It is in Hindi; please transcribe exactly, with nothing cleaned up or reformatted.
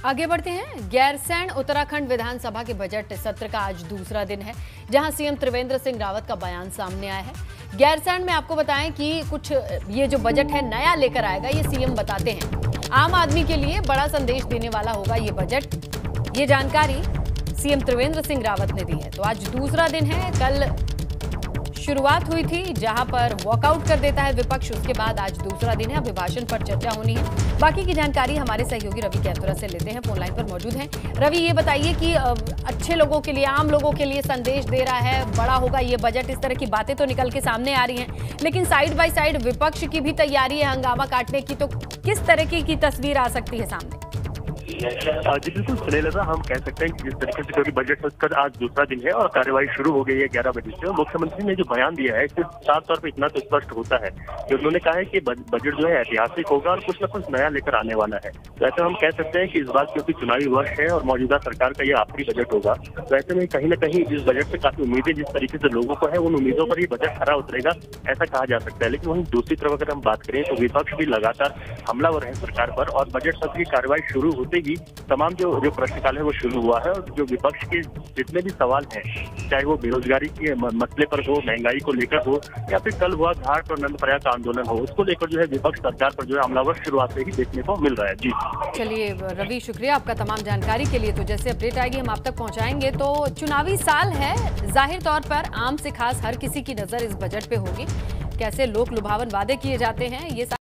आगे बढ़ते हैं। गैरसैंण उत्तराखंड विधानसभा के बजट सत्र का आज दूसरा दिन है, जहां सीएम त्रिवेंद्र सिंह रावत का बयान सामने आया है। गैरसैंण में आपको बताएं कि कुछ ये जो बजट है नया लेकर आएगा, ये सीएम बताते हैं। आम आदमी के लिए बड़ा संदेश देने वाला होगा ये बजट। ये जानकारी सीएम त्रिवेंद्र सिंह रावत ने दी है। तो आज दूसरा दिन है। कल शुरुआत हुई थी जहां पर वॉकआउट कर देता है विपक्ष, उसके बाद आज दूसरा दिन है। अभिभाषण पर चर्चा होनी है। बाकी की जानकारी हमारे सहयोगी रवि कैथुरा से लेते हैं, फोन लाइन पर मौजूद हैं। रवि, ये बताइए कि अच्छे लोगों के लिए, आम लोगों के लिए संदेश दे रहा है, बड़ा होगा ये बजट, इस तरह की बातें तो निकल के सामने आ रही हैं, लेकिन साइड बाय साइड विपक्ष की भी तैयारी है हंगामा काटने की, तो किस तरह की, की तस्वीर आ सकती है सामने? जी बिल्कुल सुनीलता, हम कह सकते हैं कि जिस तरीके से क्योंकि बजट सत्र का आज दूसरा दिन है और कार्यवाही शुरू हो गई है ग्यारह बजे से, और मुख्यमंत्री ने जो बयान दिया है सिर्फ साफ तौर पर इतना तो स्पष्ट होता है कि उन्होंने कहा है कि बजट जो है ऐतिहासिक होगा और कुछ न कुछ नया लेकर आने वाला है। तो ऐसे हम कह सकते हैं कि इस बात क्योंकि चुनावी वर्ष है और मौजूदा सरकार का ये आखिरी बजट होगा, तो ऐसे में कहीं न कहीं इस बजट से काफी उम्मीदें जिस तरीके से लोगों को है, उन उम्मीदों पर ही बजट खरा उतरेगा, ऐसा कहा जा सकता है। लेकिन वहीं दूसरी तरफ अगर हम बात करें तो विपक्ष भी लगातार हमलावर है सरकार पर, और बजट सत्र की कार्रवाई शुरू होते ही तमाम जो जो प्रश्नकाल है वो शुरू हुआ है। और जो विपक्ष के जितने भी सवाल हैं, चाहे वो बेरोजगारी के मसले पर हो, महंगाई को लेकर हो, या फिर कल हुआ घाट और नंदप्रयाग का आंदोलन हो, उसको लेकर जो है विपक्ष सरकार पर जो है हमलावर शुरुआत से ही देखने को मिल रहा है। जी चलिए रवि, शुक्रिया आपका तमाम जानकारी के लिए। तो जैसे अपडेट आएगी हम आप तक पहुंचाएंगे। तो चुनावी साल है, जाहिर तौर पर आम से खास हर किसी की नजर इस बजट पे होगी। कैसे लोक लुभावन वादे किए जाते हैं, ये